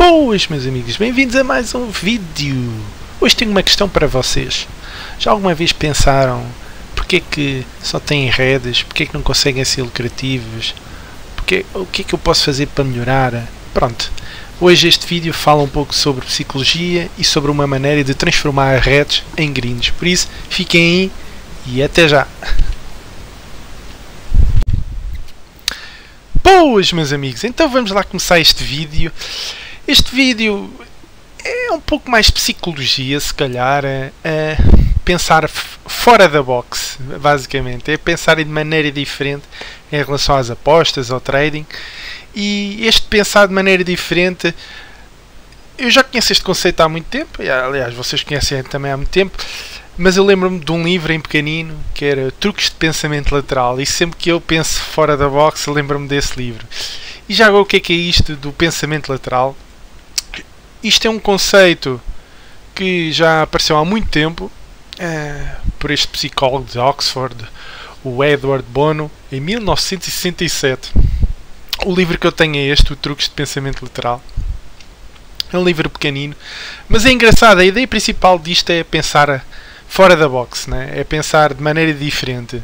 Boas, meus amigos, bem-vindos a mais um vídeo. Hoje tenho uma questão para vocês. Já alguma vez pensaram porque é que só têm redes, porque é que não conseguem ser lucrativos, o que é que eu posso fazer para melhorar? Pronto, hoje este vídeo fala um pouco sobre psicologia e sobre uma maneira de transformar redes em grinds. Por isso, fiquem aí e até já. Boas, meus amigos, então vamos lá começar este vídeo. Este vídeo é um pouco mais psicologia, se calhar, pensar fora da box, basicamente. É pensar de maneira diferente em relação às apostas, ao trading. E este pensar de maneira diferente, eu já conheço este conceito há muito tempo, e, aliás, vocês conhecem também há muito tempo, mas eu lembro-me de um livro em pequenino, que era Truques de Pensamento Lateral, e sempre que eu penso fora da box, lembro-me desse livro. E já agora, o que é isto do pensamento lateral? Isto é um conceito que já apareceu há muito tempo por este psicólogo de Oxford, o Edward Bono, em 1967. O livro que eu tenho é este, o Truques de Pensamento Lateral. É um livro pequenino, mas é engraçado. A ideia principal disto é pensar fora da box, né? É pensar de maneira diferente.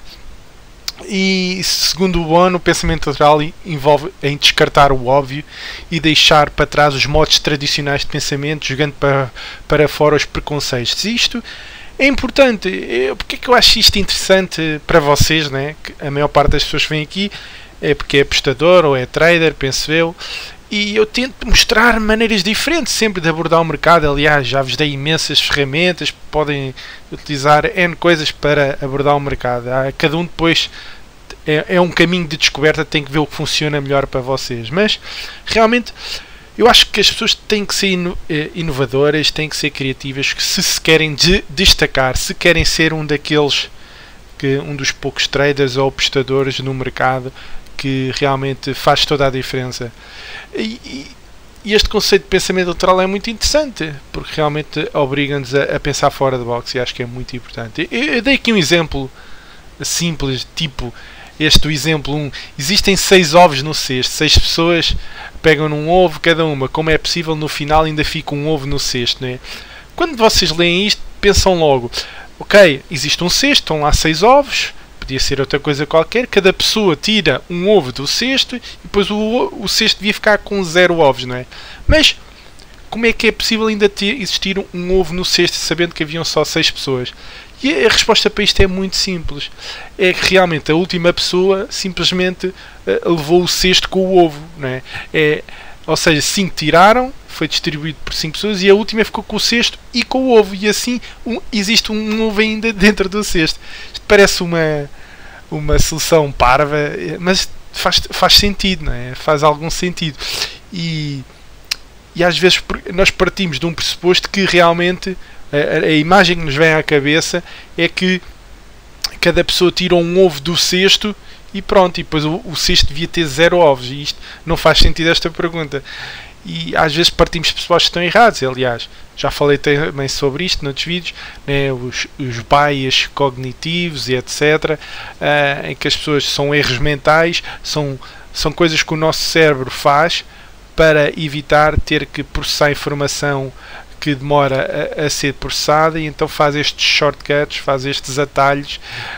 E segundo o Bono, o pensamento lateral envolve em descartar o óbvio e deixar para trás os modos tradicionais de pensamento, jogando para fora os preconceitos. Isto é importante. Porque é que eu acho isto interessante para vocês, né? Que a maior parte das pessoas que vêm aqui é porque é apostador ou é trader, penso eu. E eu tento mostrar maneiras diferentes sempre de abordar o mercado. Aliás, já vos dei imensas ferramentas, podem utilizar N coisas para abordar o mercado. Cada um depois é um caminho de descoberta, tem que ver o que funciona melhor para vocês. Mas, realmente, eu acho que as pessoas têm que ser inovadoras, têm que ser criativas, que se querem destacar, se querem ser um dos poucos traders ou apostadores no mercado, que realmente faz toda a diferença. E este conceito de pensamento lateral é muito interessante, porque realmente obriga-nos a pensar fora da box, e acho que é muito importante. Eu dei aqui um exemplo simples, tipo este, o exemplo 1. Existem 6 ovos no cesto, 6 pessoas pegam num ovo cada uma. Como é possível no final ainda fica um ovo no cesto, não é? Quando vocês leem isto, pensam logo, ok, existe um cesto, estão lá 6 ovos, podia ser outra coisa qualquer, cada pessoa tira um ovo do cesto e depois o cesto devia ficar com 0 ovos, não é? Mas como é que é possível ainda existir um ovo no cesto sabendo que haviam só 6 pessoas? E a resposta para isto é muito simples. É que realmente a última pessoa simplesmente levou o cesto com o ovo, não é? Ou seja, 5 tiraram, foi distribuído por 5 pessoas e a última ficou com o cesto e com o ovo. E assim existe um ovo ainda dentro do cesto. Isto parece uma solução parva, mas faz sentido, não é? Faz algum sentido. E às vezes nós partimos de um pressuposto que realmente a imagem que nos vem à cabeça é que cada pessoa tira um ovo do cesto e pronto, e depois o cesto devia ter 0 ovos, e isto não faz sentido, esta pergunta. E às vezes partimos de pressupostos que estão errados. Aliás, já falei também sobre isto noutros vídeos, né? os bias cognitivos e etc., em que as pessoas são erros mentais, são coisas que o nosso cérebro faz para evitar ter que processar informação que demora a ser processada, e então faz estes shortcuts, faz estes atalhos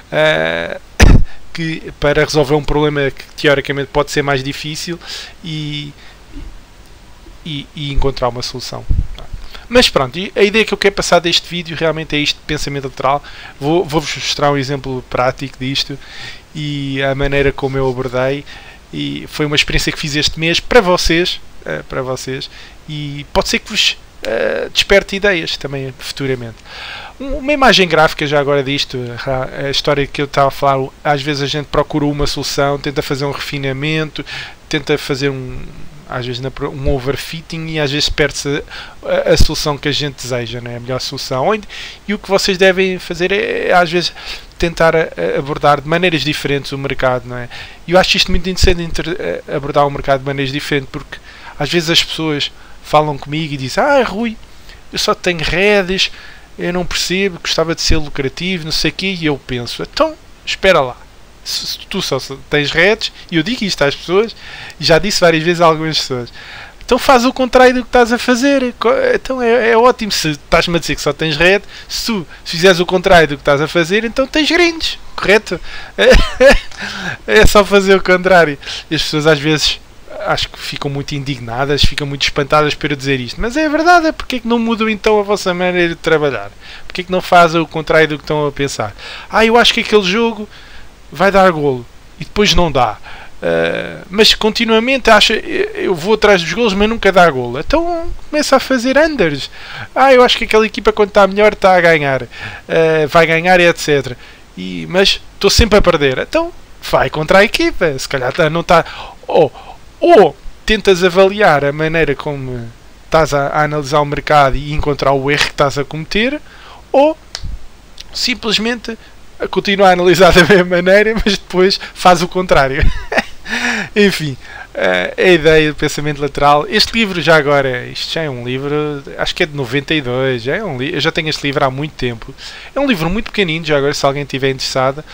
para resolver um problema que teoricamente pode ser mais difícil e encontrar uma solução. Mas pronto, a ideia que eu quero passar deste vídeo realmente é isto de pensamento lateral. Vou-vos mostrar um exemplo prático disto e a maneira como eu abordei, e foi uma experiência que fiz este mês para vocês, e pode ser que vos desperte ideias também futuramente. Uma imagem gráfica já agora disto, a história que eu estava a falar. Às vezes a gente procura uma solução, tenta fazer um refinamento, tenta fazer às vezes um overfitting, e às vezes perde-se a solução que a gente deseja, não é? A melhor solução. E o que vocês devem fazer é às vezes tentar abordar de maneiras diferentes o mercado, não é? E eu acho isto muito interessante, abordar o mercado de maneiras diferentes, porque às vezes as pessoas falam comigo e dizem: Rui, eu só tenho redes, eu não percebo, gostava de ser lucrativo, não sei o quê. E eu penso: então, espera lá, se tu só tens redes, e eu digo isto às pessoas, e já disse várias vezes a algumas pessoas, Então faz o contrário do que estás a fazer. Então é ótimo. Se estás-me a dizer que só tens red, se tu fizeres o contrário do que estás a fazer, então tens grindes, correto? É só fazer o contrário. E as pessoas às vezes acho que ficam muito indignadas, ficam muito espantadas por eu dizer isto. Mas é verdade, porque é que não mudam então a vossa maneira de trabalhar? Porque é que não fazem o contrário do que estão a pensar? Eu acho que aquele jogo vai dar golo e depois não dá. Mas continuamente acha, eu vou atrás dos golos, mas nunca dá golo. Então começa a fazer unders. Eu acho que aquela equipa, quando está melhor, está a ganhar, vai ganhar e etc. Mas estou sempre a perder. Então vai contra a equipa. Se calhar não está. Ou tentas avaliar a maneira como estás a analisar o mercado e encontrar o erro que estás a cometer, ou simplesmente continua a analisar da mesma maneira, mas depois faz o contrário. Enfim, a ideia do pensamento lateral. Este livro, já agora, isto já é um livro, acho que é de 92, já é eu já tenho este livro há muito tempo. É um livro muito pequenino, já agora, se alguém estiver interessado.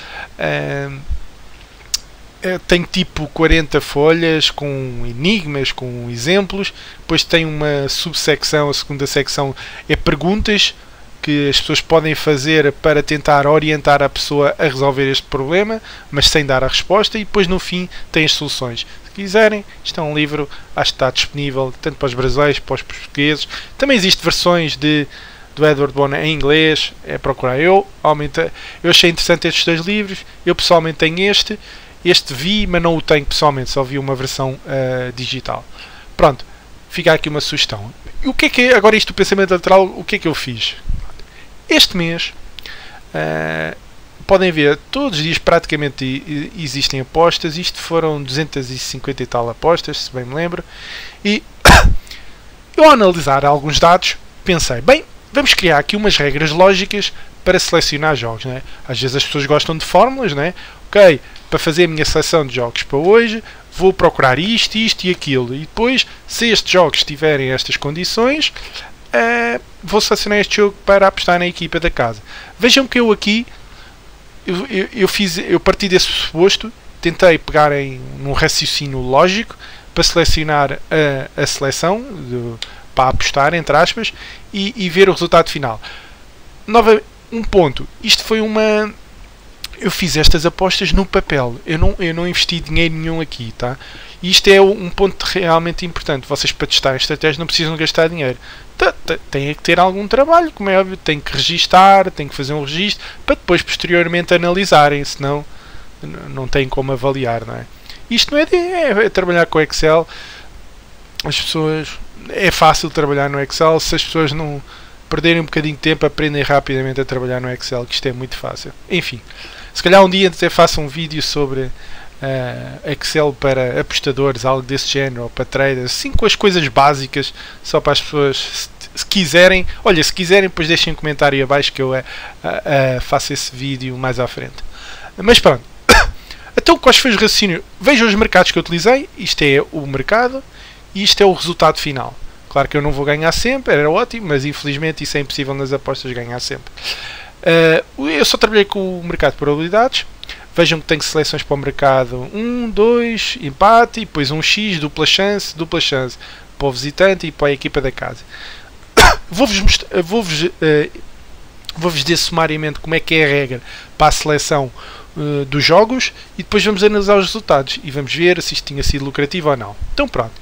Tem tipo 40 folhas com enigmas, com exemplos. Depois tem uma subsecção, a segunda secção é perguntas que as pessoas podem fazer para tentar orientar a pessoa a resolver este problema, mas sem dar a resposta, e depois no fim tem as soluções. Se quiserem, isto é um livro, acho que está disponível tanto para os brasileiros, para os portugueses. Também existem versões do Edward Bono em inglês, é procurar. Eu achei interessante estes dois livros. Eu pessoalmente tenho este vi, mas não o tenho pessoalmente, só vi uma versão digital. Pronto, fica aqui uma sugestão. E o que é agora isto do pensamento lateral, o que é que eu fiz? Este mês, podem ver, todos os dias praticamente existem apostas. Isto foram 250 e tal apostas, se bem me lembro. E eu, ao analisar alguns dados, pensei, bem, vamos criar aqui umas regras lógicas para selecionar jogos, né? Às vezes as pessoas gostam de fórmulas, né? Ok, para fazer a minha seleção de jogos para hoje, vou procurar isto e aquilo. E depois, se estes jogos tiverem estas condições, vou selecionar este jogo para apostar na equipa da casa. Vejam que eu aqui, eu parti desse suposto, tentei pegar num raciocínio lógico para selecionar a seleção, para apostar, entre aspas, e ver o resultado final. Um ponto, isto foi eu fiz estas apostas no papel, eu não investi dinheiro nenhum aqui, tá? E isto é um ponto realmente importante. Vocês, para testar a estratégia, não precisam gastar dinheiro. Tem que ter algum trabalho, como é óbvio, tem que registar, tem que fazer um registro, para depois posteriormente analisarem, senão não tem como avaliar, não é? Isto não é trabalhar com Excel. As pessoas, é fácil trabalhar no Excel, se as pessoas não perderem um bocadinho de tempo, aprendem rapidamente a trabalhar no Excel, que isto é muito fácil. Enfim, se calhar um dia até faço um vídeo sobre Excel para apostadores, algo desse género, ou para traders, assim, com as coisas básicas, só para as pessoas, se quiserem, olha, se quiserem, depois deixem um comentário abaixo que eu faço esse vídeo mais à frente. Mas pronto, então quais foi os raciocínios? Vejam os mercados que eu utilizei, isto é o mercado e isto é o resultado final. Claro que eu não vou ganhar sempre, era ótimo, mas infelizmente isso é impossível nas apostas, ganhar sempre. Eu só trabalhei com o mercado de probabilidades. Vejam que tenho seleções para o mercado 1, 2, empate, e depois um X, dupla chance para o visitante e para a equipa da casa. Vou-vos dizer sumariamente como é que é a regra para a seleção dos jogos, e depois vamos analisar os resultados e vamos ver se isto tinha sido lucrativo ou não. Então pronto,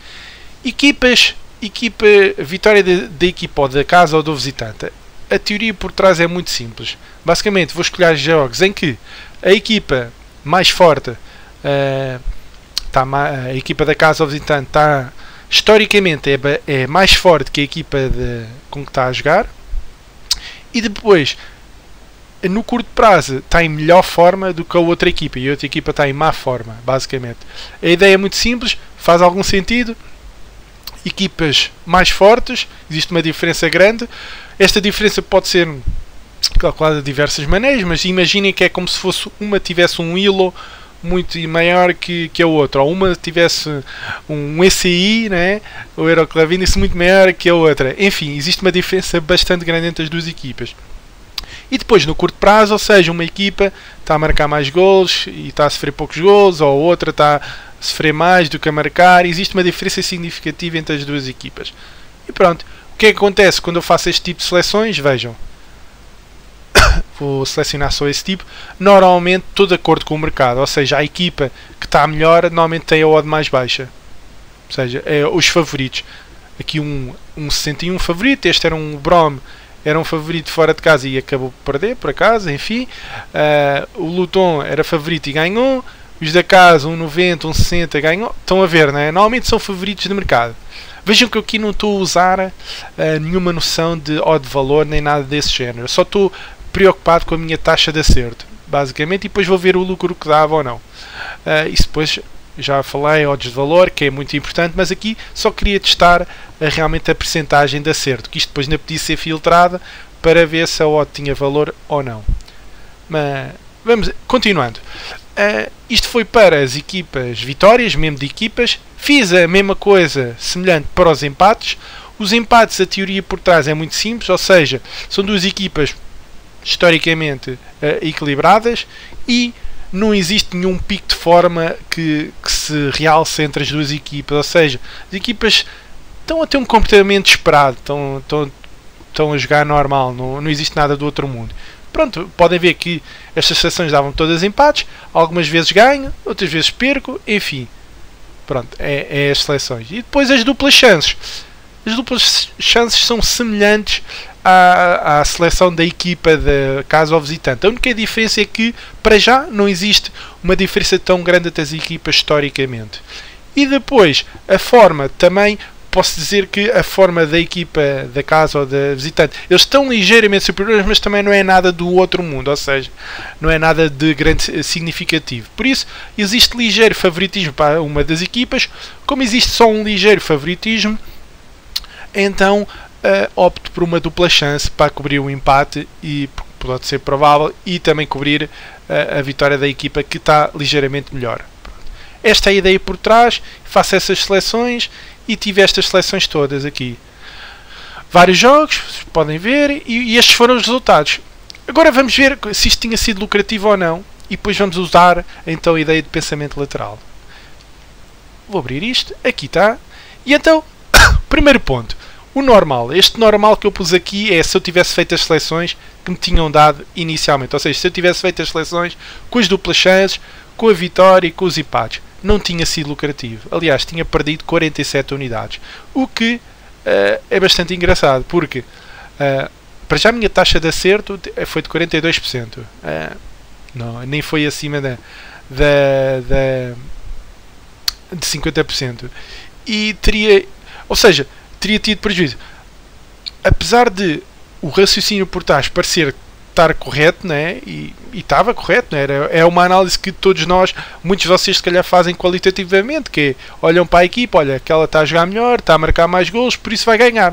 vitória da equipa ou da casa ou do visitante. A teoria por trás é muito simples. Basicamente vou escolher jogos em que a equipa mais forte, a equipa da casa ou visitante está, historicamente é mais forte que a equipa com que está a jogar, e depois no curto prazo está em melhor forma do que a outra equipa, e a outra equipa está em má forma, basicamente. A ideia é muito simples, faz algum sentido. Equipas mais fortes, existe uma diferença grande. Esta diferença pode ser calculada de diversas maneiras, mas imaginem que é como se fosse uma tivesse um elo muito maior que a outra, ou uma tivesse um ECI, né, o Euroclavindice, muito maior que a outra. Enfim, existe uma diferença bastante grande entre as duas equipas. E depois, no curto prazo, ou seja, uma equipa está a marcar mais golos e está a sofrer poucos golos, ou a outra está sofrer mais do que a marcar. Existe uma diferença significativa entre as duas equipas. E pronto. O que é que acontece quando eu faço este tipo de seleções? Vejam. Vou selecionar só esse tipo. Normalmente estou de acordo com o mercado. Ou seja, a equipa que está melhor normalmente tem a odd mais baixa. Ou seja, é os favoritos. Aqui um 61 favorito. Este era um Brom. Era um favorito fora de casa e acabou por perder, por acaso. Enfim. O Luton era favorito e ganhou. Os da casa, um 90, um 60 ganhou. Estão a ver, não é? Normalmente são favoritos de mercado. Vejam que eu aqui não estou a usar nenhuma noção de odd valor nem nada desse género. Eu só estou preocupado com a minha taxa de acerto, basicamente, e depois vou ver o lucro que dava ou não. Isso depois já falei, odds de valor, que é muito importante, mas aqui só queria testar realmente a percentagem de acerto, que isto depois ainda podia ser filtrada para ver se a odd tinha valor ou não. Mas vamos, continuando. Isto foi para as equipas vitórias, mesmo de equipas. Fiz a mesma coisa, semelhante para os empates. Os empates, a teoria por trás é muito simples, ou seja, são duas equipas historicamente equilibradas e não existe nenhum pico de forma que se realce entre as duas equipas, ou seja, as equipas estão a ter um comportamento esperado, estão a jogar normal, não existe nada do outro mundo. Pronto, podem ver que estas seleções davam todas empates, algumas vezes ganho, outras vezes perco, enfim. Pronto, é as seleções. E depois as duplas chances. As duplas chances são semelhantes à seleção da equipa de casa ao visitante. A única diferença é que, para já, não existe uma diferença tão grande entre as equipas historicamente. E depois, a forma também, posso dizer que a forma da equipa da casa ou da visitante, eles estão ligeiramente superiores, mas também não é nada do outro mundo, ou seja, não é nada de grande significativo. Por isso, existe ligeiro favoritismo para uma das equipas, como existe só um ligeiro favoritismo, então opto por uma dupla chance para cobrir o empate, e pode ser provável, e também cobrir a vitória da equipa que está ligeiramente melhor. Esta é a ideia por trás, faço essas seleções e tive estas seleções todas aqui. Vários jogos, vocês podem ver, e estes foram os resultados. Agora vamos ver se isto tinha sido lucrativo ou não, e depois vamos usar então a ideia de pensamento lateral. Vou abrir isto, aqui está. E então, primeiro ponto, o normal. Este normal que eu pus aqui é se eu tivesse feito as seleções que me tinham dado inicialmente. Ou seja, se eu tivesse feito as seleções com as duplas chances, com a vitória e com os empates, não tinha sido lucrativo. Aliás, tinha perdido 47 unidades. O que é bastante engraçado, porque para já a minha taxa de acerto foi de 42%. Não, nem foi acima de 50%. E teria, ou seja, teria tido prejuízo. Apesar de o raciocínio por trás parecer estar correto, né? E estava correto, né? É uma análise que todos nós, muitos de vocês se calhar fazem qualitativamente, que é, olham para a equipa, olha, aquela está a jogar melhor, está a marcar mais golos, por isso vai ganhar.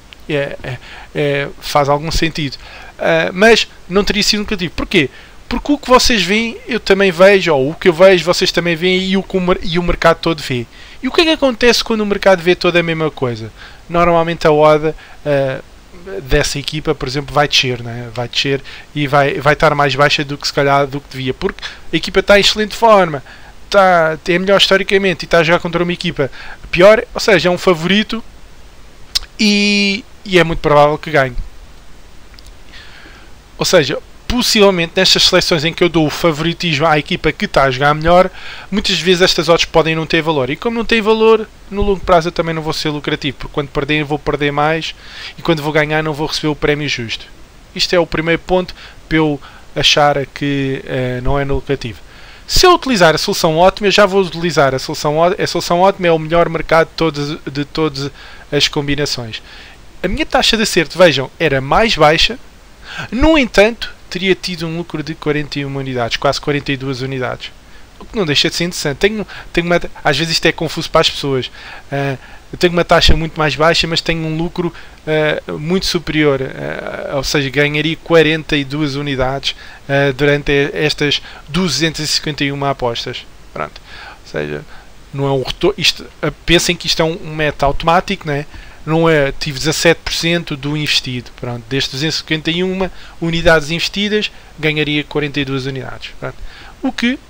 Faz algum sentido. Mas não teria sido negativo. Porquê? Porque o que vocês veem, eu também vejo, ou o que eu vejo, vocês também veem, e o mercado todo vê. E o que é que acontece quando o mercado vê toda a mesma coisa? Normalmente a odd dessa equipa, por exemplo, vai descer, né? Vai descer e vai estar mais baixa do que se calhar do que devia, porque a equipa está em excelente forma, é melhor historicamente e está a jogar contra uma equipa pior, ou seja, é um favorito e é muito provável que ganhe. Ou seja, possivelmente nestas seleções em que eu dou o favoritismo à equipa que está a jogar melhor, muitas vezes estas odds podem não ter valor. E como não tem valor, no longo prazo eu também não vou ser lucrativo, porque quando perder vou perder mais e quando vou ganhar não vou receber o prémio justo. Isto é o primeiro ponto para eu achar que não é lucrativo. Se eu utilizar a solução ótima, eu já vou utilizar a solução ótima. A solução ótima é o melhor mercado de todas as combinações. A minha taxa de acerto, vejam, era mais baixa. No entanto, teria tido um lucro de 41 unidades, quase 42 unidades. O que não deixa de ser interessante. Às vezes isto é confuso para as pessoas. Eu tenho uma taxa muito mais baixa, mas tenho um lucro muito superior. Ou seja, ganharia 42 unidades durante estas 251 apostas. Pronto. Ou seja, não é um retorno. Pensem que isto é um método automático, não é? Não é, tive 17% do investido. Pronto, destes 251 unidades investidas, ganharia 42 unidades. Pronto. O que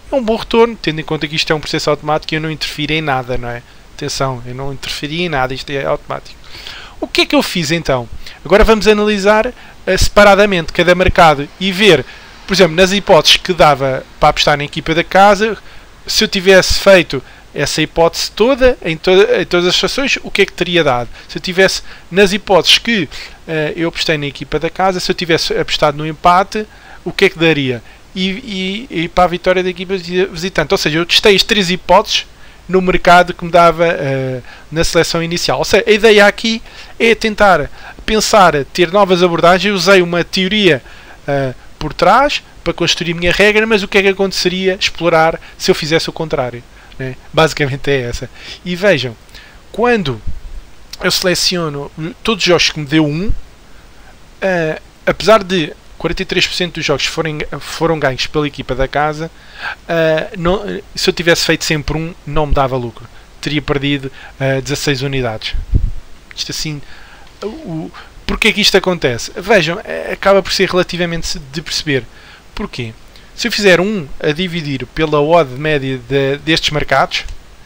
é um bom retorno, tendo em conta que isto é um processo automático e eu não interfiro em nada, não é? Atenção, eu não interferi em nada, isto é automático. O que é que eu fiz então? Agora vamos analisar separadamente cada mercado e ver, por exemplo, nas hipóteses que dava para apostar na equipa da casa, se eu tivesse feito essa hipótese toda, em todas as situações, o que é que teria dado? Se eu tivesse, nas hipóteses que eu apostei na equipa da casa, se eu tivesse apostado no empate, o que é que daria? E para a vitória da equipa visitante. Ou seja, eu testei as 3 hipóteses no mercado que me dava na seleção inicial. Ou seja, a ideia aqui é tentar pensar, ter novas abordagens. Eu usei uma teoria por trás para construir a minha regra, mas o que é que aconteceria explorar se eu fizesse o contrário? Né? Basicamente é essa. E vejam, quando eu seleciono todos os jogos que me deu 1, apesar de 43% dos jogos foram ganhos pela equipa da casa, se eu tivesse feito sempre 1, não me dava lucro. Teria perdido 16 unidades. Isto assim, porquê que isto acontece? Vejam, acaba por ser relativamente de perceber. Porquê? Se eu fizer 1 a dividir pela odd média destes mercados,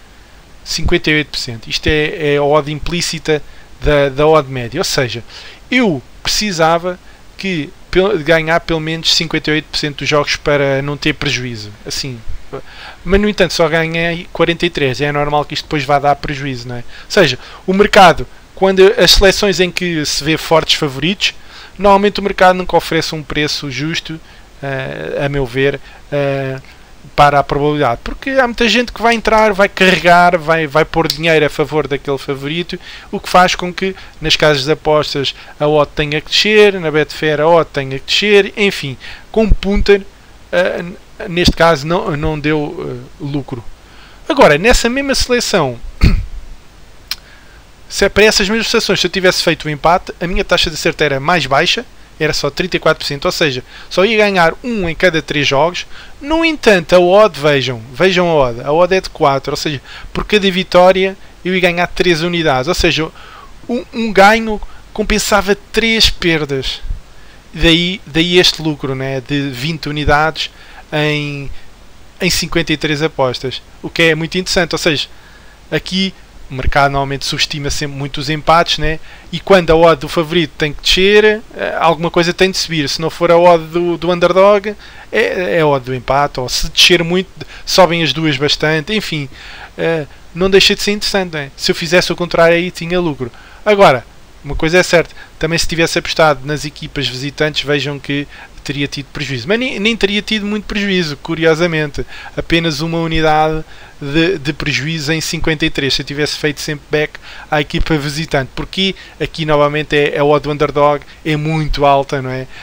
58%. Isto é a odd implícita da odd média. Ou seja, eu precisava de ganhar pelo menos 58% dos jogos para não ter prejuízo. Assim. Mas, no entanto, só ganhei 43%. É normal que isto depois vá dar prejuízo, não é? Ou seja, o mercado, quando as seleções em que se vê fortes favoritos, normalmente o mercado nunca oferece um preço justo, a meu ver, para a probabilidade, porque há muita gente que vai entrar, vai carregar, vai pôr dinheiro a favor daquele favorito, o que faz com que nas casas de apostas a odd tenha que descer, na Betfair a odd tenha que descer, enfim, com punter, neste caso não deu lucro. Agora, nessa mesma seleção, se é para essas mesmas seleções, se eu tivesse feito o empate, a minha taxa de acerto era mais baixa, era só 34%, ou seja, só ia ganhar 1 em cada 3 jogos. No entanto, a odd, vejam a odd é de 4, ou seja, por cada vitória eu ia ganhar 3 unidades, ou seja, um ganho compensava 3 perdas. Daí este lucro, né, de 20 unidades em 53 apostas, o que é muito interessante. Ou seja, aqui o mercado normalmente subestima sempre muito os empates, né? E quando a odd do favorito tem que descer, alguma coisa tem de subir. Se não for a odd do underdog, é a odd do empate. Ou se descer muito, sobem as duas bastante. Enfim, não deixa de ser interessante, né? Se eu fizesse o contrário aí, tinha lucro. Agora, uma coisa é certa, também se tivesse apostado nas equipas visitantes, vejam que teria tido prejuízo. Mas nem teria tido muito prejuízo, curiosamente. Apenas uma unidade de prejuízo em 53. Se eu tivesse feito sempre back à equipa visitante. Porque aqui novamente a odd do underdog é muito alta, não é?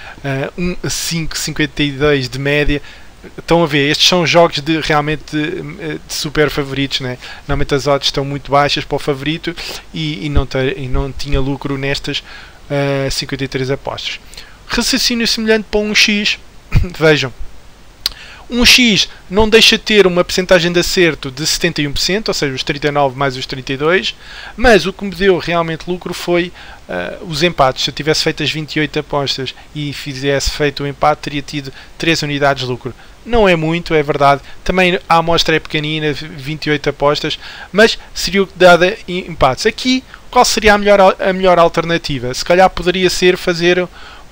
5,52 de média. Estão a ver, estes são jogos realmente de super favoritos, né? Normalmente as odds estão muito baixas para o favorito e não tinha lucro nestas 53 apostas. Raciocínio semelhante para um X. Vejam, um X não deixa de ter uma percentagem de acerto de 71%, ou seja, os 39 mais os 32, mas o que me deu realmente lucro foi os empates. Se eu tivesse feito as 28 apostas e fizesse feito o empate, teria tido 3 unidades de lucro. Não é muito, é verdade. Também a amostra é pequenina, 28 apostas, mas seria o que dá empates. Aqui, qual seria a melhor alternativa? Se calhar poderia ser fazer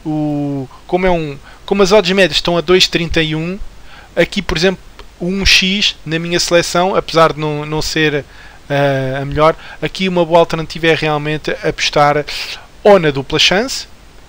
como as odds médias estão a 2,31, aqui por exemplo o 1x na minha seleção, apesar de não ser a melhor, aqui uma boa alternativa é realmente apostar ou na dupla chance,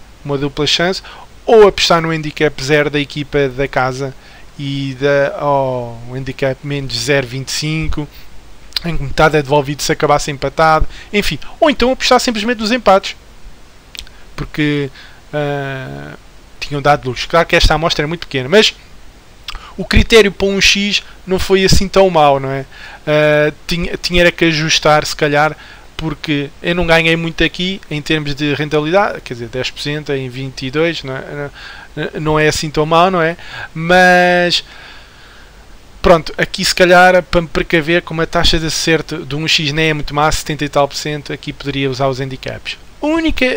ou apostar no handicap 0 da equipa da casa e o handicap menos 0,25, em que metade é devolvido se acabasse empatado, enfim, ou então apostar simplesmente nos empates, porque tinham dado luz. Claro que esta amostra é muito pequena, mas o critério para um X não foi assim tão mau, não é? Tinha que ajustar, se calhar, porque eu não ganhei muito aqui em termos de rentabilidade, quer dizer, 10% em 22, não é assim tão mau, não é? Mas pronto, aqui se calhar, para me precaver, como a taxa de acerto de um X nem é muito má, 70 e tal por cento, aqui poderia usar os handicaps.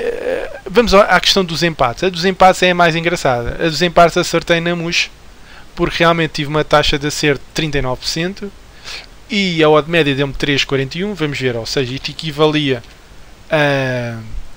Vamos à questão dos empates. A dos empates é a mais engraçada. A dos empates acertei na MUS porque realmente tive uma taxa de acerto de 39% e a odd média deu-me 3,41. Vamos ver, ou seja, isto equivalia a...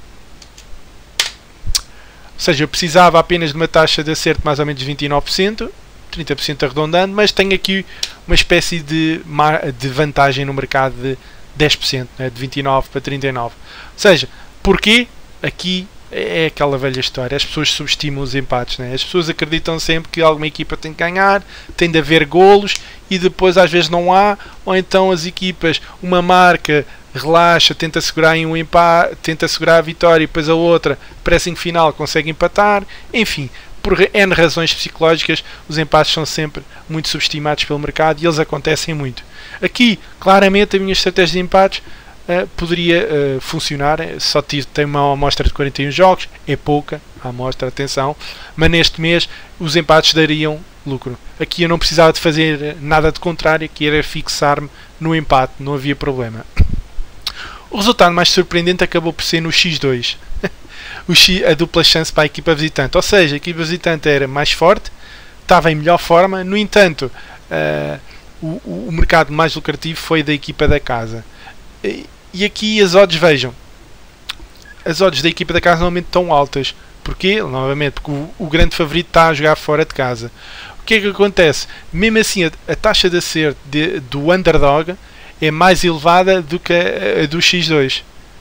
Ou seja, eu precisava apenas de uma taxa de acerto de mais ou menos 29%, 30% arredondando, mas tenho aqui uma espécie de vantagem no mercado de 10%, né, de 29 para 39. Ou seja, porquê? Aqui é aquela velha história, as pessoas subestimam os empates, né? As pessoas acreditam sempre que alguma equipa tem que ganhar, tem de haver golos e depois às vezes não há, ou então as equipas, uma marca relaxa, tenta segurar em um empate, tenta segurar a vitória e depois a outra, pressing final, consegue empatar, enfim, por N razões psicológicas, os empates são sempre muito subestimados pelo mercado e eles acontecem muito. Aqui, claramente, a minha estratégia de empates poderia funcionar. Só tenho uma amostra de 41 jogos, é pouca a amostra, atenção, mas neste mês os empates dariam lucro. Aqui eu não precisava de fazer nada de contrário, que era fixar-me no empate, não havia problema. O resultado mais surpreendente acabou por ser no X2, a dupla chance para a equipa visitante, ou seja, a equipa visitante era mais forte, estava em melhor forma, no entanto o mercado mais lucrativo foi da equipa da casa. E aqui as odds, vejam, as odds da equipa da casa normalmente estão altas. Porquê? Novamente, porque o grande favorito está a jogar fora de casa. O que é que acontece? Mesmo assim, a taxa de acerto do underdog é mais elevada do que a do X2.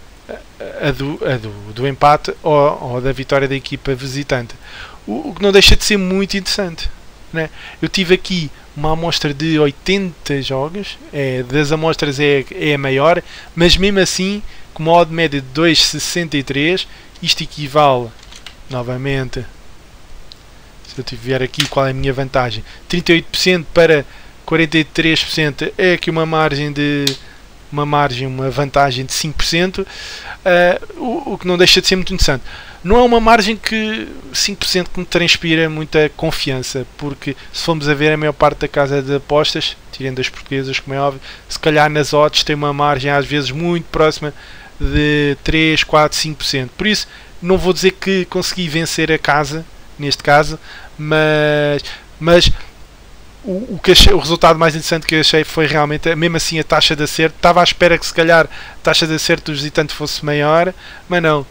A do empate ou da vitória da equipa visitante. O que não deixa de ser muito interessante, né? Eu tive aqui uma amostra de 80 jogos, das amostras é a maior, mas mesmo assim, com uma odd média de 2,63, isto equivale, novamente, se eu tiver aqui qual é a minha vantagem, 38% para 43%, é aqui uma vantagem de 5%, o que não deixa de ser muito interessante. Não é uma margem que 5% que me transpira muita confiança, porque se formos a ver a maior parte da casa de apostas, tirando as portuguesas, como é óbvio, se calhar nas odds tem uma margem às vezes muito próxima de 3, 4, 5%. Por isso, não vou dizer que consegui vencer a casa, neste caso, mas o resultado mais interessante que eu achei foi realmente, mesmo assim, a taxa de acerto. Estava à espera que se calhar a taxa de acerto do visitante fosse maior, mas não.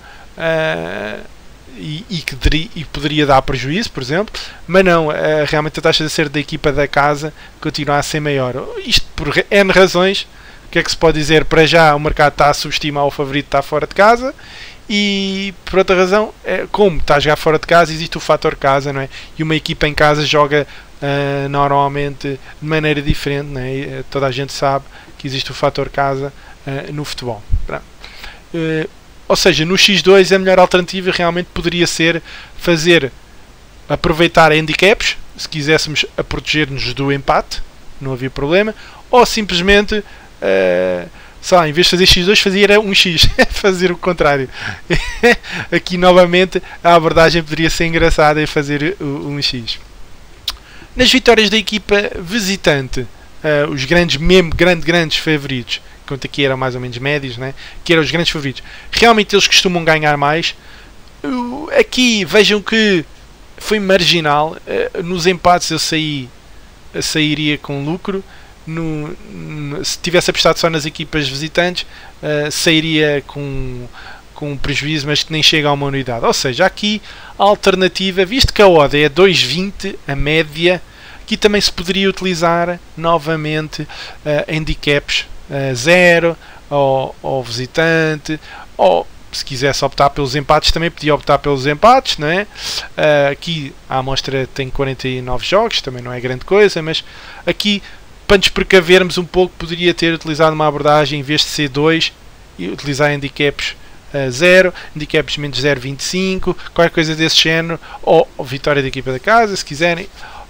E poderia dar prejuízo, por exemplo, mas não, realmente a taxa de acerto da equipa da casa continua a ser maior. Isto por N razões. O que é que se pode dizer? Para já o mercado está a subestimar o favorito, está fora de casa, e por outra razão, como está a jogar fora de casa, existe o fator casa, não é? E uma equipa em casa joga normalmente de maneira diferente, não é? Toda a gente sabe que existe o fator casa no futebol. Ou seja, no X2 a melhor alternativa realmente poderia ser aproveitar handicaps, se quiséssemos a proteger-nos do empate, não havia problema, ou simplesmente em vez de fazer X2 fazia um X, fazer o contrário. Aqui novamente a abordagem poderia ser engraçada em fazer um X. Nas vitórias da equipa visitante, os grandes favoritos, quanto aqui eram mais ou menos médios, né? Que eram os grandes favoritos, realmente eles costumam ganhar mais. Aqui vejam que foi marginal. Nos empates eu sairia com lucro. Se tivesse apostado só nas equipas visitantes, sairia com prejuízo, mas que nem chega a uma unidade. Ou seja, aqui a alternativa, visto que a odd é 2,20 a média, aqui também se poderia utilizar novamente handicaps 0 ou visitante, ou se quisesse optar pelos empates também podia optar pelos empates, não é? Aqui a amostra tem 49 jogos, também não é grande coisa, mas aqui, para nos precavermos um pouco, poderia ter utilizado uma abordagem em vez de C2 e utilizar handicaps 0, handicaps menos 0,25, qualquer coisa desse género, ou vitória da equipa da casa, se quiserem,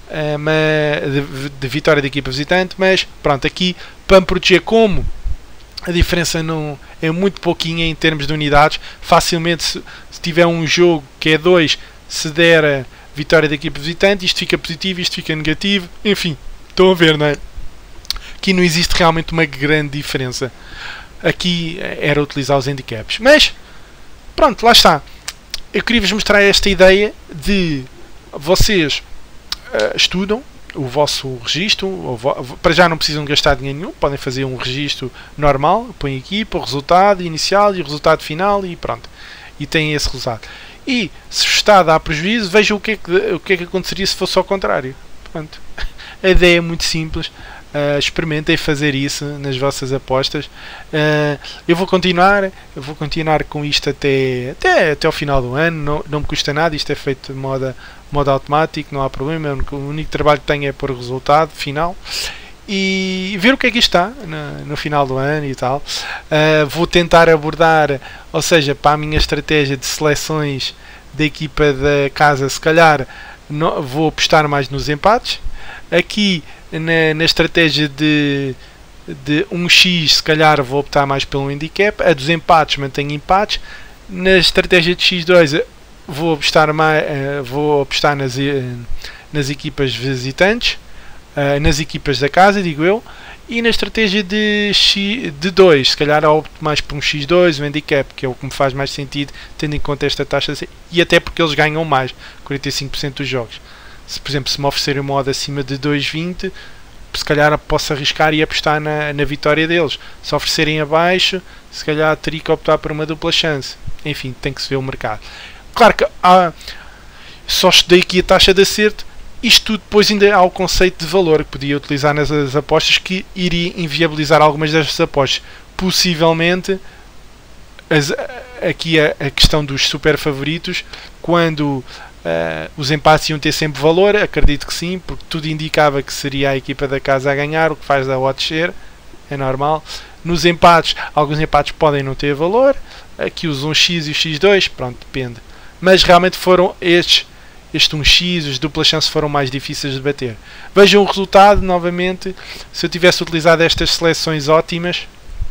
de vitória da equipa visitante. Mas pronto, aqui para me proteger, como a diferença não é muito pouquinha em termos de unidades, facilmente se tiver um jogo que é 2, se der a vitória da equipa visitante, isto fica positivo, isto fica negativo, enfim, estão a ver, não é? Aqui não existe realmente uma grande diferença. Aqui era utilizar os handicaps. Mas, pronto, lá está. Eu queria vos mostrar esta ideia de vocês estudam, o vosso registro. Para já não precisam gastar dinheiro nenhum, podem fazer um registro normal, põem equipa, o resultado inicial e o resultado final e pronto. E têm esse resultado. E se está a dar prejuízo, vejam o que é que aconteceria se fosse ao contrário. Pronto. A ideia é muito simples. Experimentem fazer isso nas vossas apostas. Eu vou continuar com isto até ao final do ano. Não me custa nada, isto é feito de modo automático, não há problema. O único trabalho que tenho é pôr o resultado final e ver o que é que está no final do ano e tal. Vou tentar abordar, ou seja, para a minha estratégia de seleções da equipa da casa, se calhar vou apostar mais nos empates. Aqui na estratégia de 1x, se calhar vou optar mais pelo handicap. A dos empates, mantenho empates. Na estratégia de x2 vou apostar nas equipas visitantes, nas equipas da casa, digo eu. E na estratégia de 2, se calhar opto mais por um x2, um handicap, que é o que me faz mais sentido, tendo em conta esta taxa, e até porque eles ganham mais, 45% dos jogos. Se, por exemplo, se me oferecerem uma odd acima de 2,20, se calhar posso arriscar e apostar na vitória deles. Se oferecerem abaixo, se calhar teria que optar por uma dupla chance. Enfim, tem que se ver o mercado. Claro que só estudei aqui a taxa de acerto. Isto tudo depois ainda há o conceito de valor que podia utilizar nas apostas, que iria inviabilizar algumas destas apostas. Possivelmente, aqui a questão dos super favoritos, quando os empates iam ter sempre valor, acredito que sim, porque tudo indicava que seria a equipa da casa a ganhar, o que faz da odd descer, é normal. Nos empates, alguns empates podem não ter valor, aqui os 1x e os x2, pronto, depende. Mas realmente foram este 1x, os duplas chances foram mais difíceis de bater. Vejam o resultado, novamente, se eu tivesse utilizado estas seleções ótimas,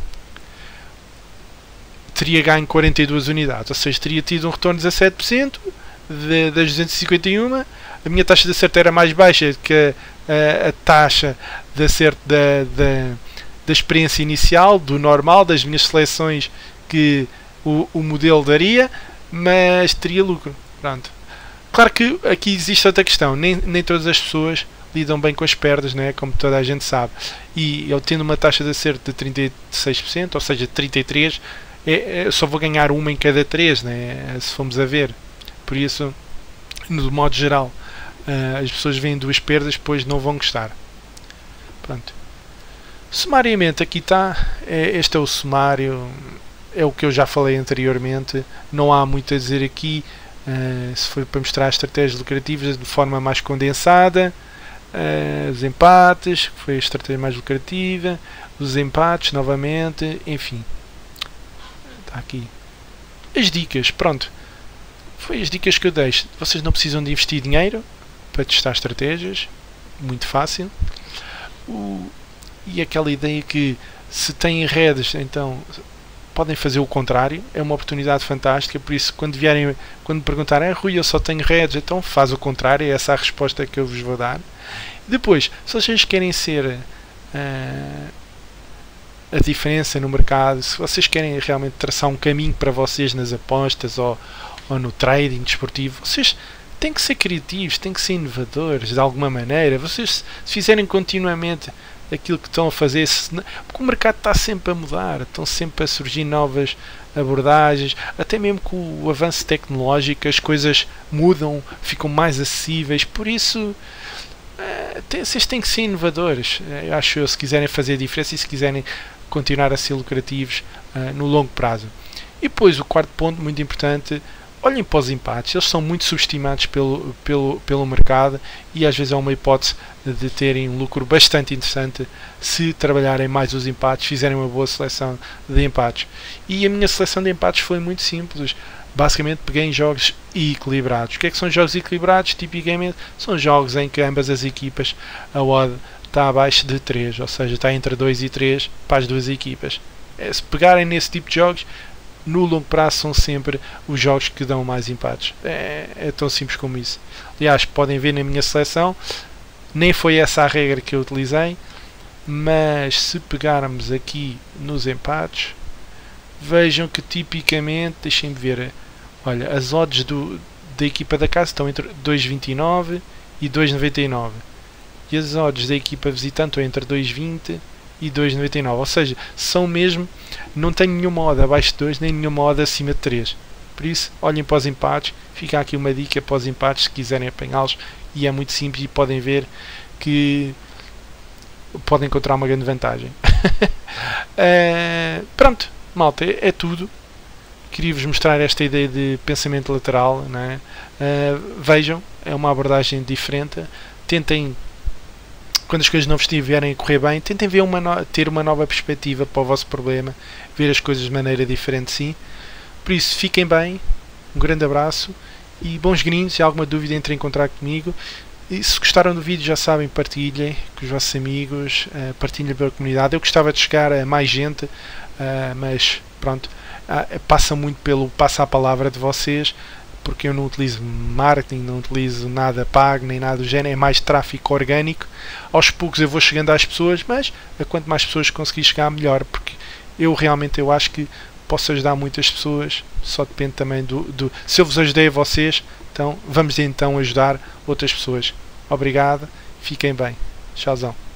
teria ganho 42 unidades, ou seja, teria tido um retorno de 17%, das 251, a minha taxa de acerto era mais baixa que a taxa de acerto da experiência inicial, do normal, das minhas seleções que o modelo daria, mas teria lucro. Pronto. Claro que aqui existe outra questão, nem todas as pessoas lidam bem com as perdas, né? Como toda a gente sabe, e eu tendo uma taxa de acerto de 36%, ou seja, 33%, eu só vou ganhar uma em cada 3, né? Se formos a ver. Por isso, no modo geral, as pessoas veem duas perdas, depois não vão gostar. Pronto. Sumariamente, aqui está. Este é o sumário. É o que eu já falei anteriormente. Não há muito a dizer aqui. Se for para mostrar as estratégias lucrativas de forma mais condensada. Os empates, que foi a estratégia mais lucrativa. Os empates, novamente. Enfim. Está aqui. As dicas. Pronto. Foi as dicas que eu deixo. Vocês não precisam de investir dinheiro para testar estratégias. Muito fácil. E aquela ideia que se têm redes, então podem fazer o contrário. É uma oportunidade fantástica. Por isso, quando me perguntarem, Rui, eu só tenho redes, então faz o contrário. É essa a resposta que eu vos vou dar. Depois, se vocês querem ser a diferença no mercado, se vocês querem realmente traçar um caminho para vocês nas apostas ou no trading desportivo, vocês têm que ser criativos, têm que ser inovadores de alguma maneira. Vocês, se fizerem continuamente aquilo que estão a fazer, porque o mercado está sempre a mudar, estão sempre a surgir novas abordagens, até mesmo com o avanço tecnológico as coisas mudam, ficam mais acessíveis. Por isso vocês têm que ser inovadores, eu acho, se quiserem fazer a diferença e se quiserem continuar a ser lucrativos no longo prazo. E depois o quarto ponto, muito importante, olhem para os empates. Eles são muito subestimados pelo mercado e às vezes é uma hipótese de terem um lucro bastante interessante se trabalharem mais os empates, fizerem uma boa seleção de empates. E a minha seleção de empates foi muito simples. Basicamente peguei em jogos equilibrados. O que é que são jogos equilibrados? Tipicamente são jogos em que ambas as equipas, a odd está abaixo de 3, ou seja, está entre 2 e 3 para as duas equipas. Se pegarem nesse tipo de jogos, no longo prazo são sempre os jogos que dão mais empates. É tão simples como isso. Aliás, podem ver na minha seleção, nem foi essa a regra que eu utilizei, mas se pegarmos aqui nos empates, vejam que tipicamente, deixem-me ver, olha, as odds da equipa da casa estão entre 2,29 e 2,99. e as odds da equipa visitante estão entre 2,20 e 2,99, ou seja, são mesmo, não tenho nenhuma odd abaixo de 2 nem nenhuma odd acima de 3. Por isso, olhem para os empates, fica aqui uma dica para os empates se quiserem apanhá-los, e é muito simples e podem ver que podem encontrar uma grande vantagem. Pronto, malta, é tudo. Queria-vos mostrar esta ideia de pensamento lateral, não é? Vejam, é uma abordagem diferente. Tentem, quando as coisas não estiverem a correr bem, tentem ver ter uma nova perspectiva para o vosso problema, ver as coisas de maneira diferente, sim. Por isso, fiquem bem, um grande abraço e bons gringos. Se há alguma dúvida, entrem em contato comigo. E se gostaram do vídeo, já sabem, partilhem com os vossos amigos, partilhem pela comunidade. Eu gostava de chegar a mais gente, mas pronto, passa muito pelo passa a palavra de vocês, porque eu não utilizo marketing, não utilizo nada pago, nem nada do género, é mais tráfego orgânico. Aos poucos eu vou chegando às pessoas, mas a quanto mais pessoas conseguir chegar, melhor, porque eu realmente acho que posso ajudar muitas pessoas, só depende também se eu vos ajudei a vocês, então vamos então ajudar outras pessoas. Obrigado, fiquem bem, tchauzão.